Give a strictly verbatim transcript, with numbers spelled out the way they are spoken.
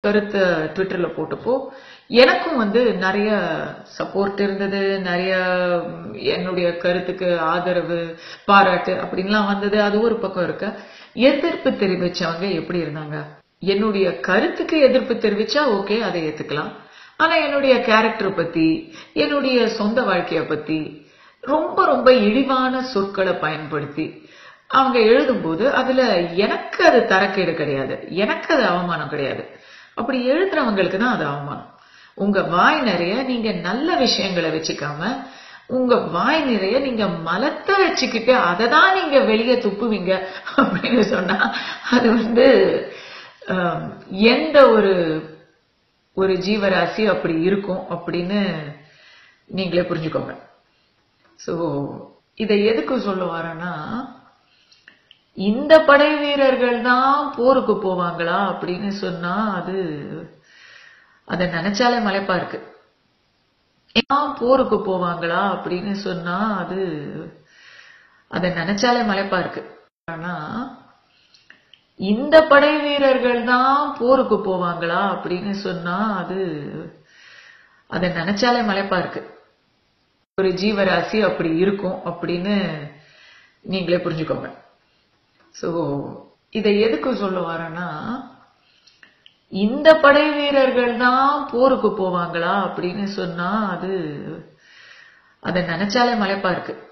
கருத்தை ட்விட்டர்ல போட்டப்போ எனக்கும் வந்து நிறைய சப்போர்ட் இருந்தது, நிறைய என்னுடைய கருத்துக்கு ஆதரவு பாராட்டு அப்படின்லாம் வந்தது. அது ஒரு பக்கம் இருக்க, எதிர்ப்பு தெரிவிச்சவங்க எப்படி இருந்தாங்க? என்னுடைய கருத்துக்கு எதிர்ப்பு தெரிவிச்சா ஓகே, அதை ஏத்துக்கலாம். ஆனா என்னுடைய கேரக்டர் பத்தி, என்னுடைய சொந்த வாழ்க்கைய பத்தி ரொம்ப ரொம்ப இழிவான சொற்களை பயன்படுத்தி அவங்க எழுதும்போது அதுல எனக்கு அது தரக்கேடு கிடையாது, எனக்கு அது அவமானம் கிடையாது. அப்படி எழுதுறவங்களுக்கு தான் அது அவமானம். உங்க வாய் நிறைய நீங்க நல்ல விஷயங்களை வச்சுக்காம உங்க வாய் நிறைய நீங்க மலத்தை வச்சுக்கிட்டு அதை தான் நீங்க வெளியே துப்புவீங்க அப்படின்னு சொன்னா அது வந்து எந்த ஒரு ஒரு ஜீவராசி அப்படி இருக்கும் அப்படின்னு நீங்களே புரிஞ்சுக்கோங்க. சோ இதை எதுக்கு சொல்ல வரேன்னா, இந்த படை வீரர்கள் தான் போருக்கு போவாங்களா அப்படின்னு சொன்னா அது அதை நினைச்சாலே மலைப்பா இருக்கு. போருக்கு போவாங்களா அப்படின்னு சொன்னா அது அதை நினைச்சாலே மலைப்பா இருக்கு. ஆனா இந்த படை வீரர்கள் தான் போருக்கு போவாங்களா அப்படின்னு சொன்னா அது அதை நினைச்சாலே மலைப்பா இருக்கு. ஒரு ஜீவராசி அப்படி இருக்கும் அப்படின்னு நீங்களே புரிஞ்சுக்கோங்க. சோ இதை எதுக்கு சொல்ல வரேன்னா, இந்த படை வீரர்கள் தான் போருக்கு போவாங்களா அப்படின்னு சொன்னா அது அதை நினைச்சாலே மலைப்பா இருக்கு.